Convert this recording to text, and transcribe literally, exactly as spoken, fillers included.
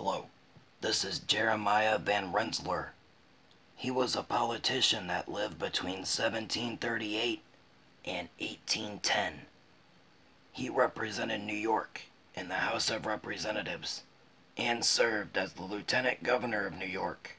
Hello, this is Jeremiah Van Rensselaer. He was a politician that lived between seventeen thirty-eight and eighteen ten. He represented New York in the House of Representatives and served as the Lieutenant Governor of New York.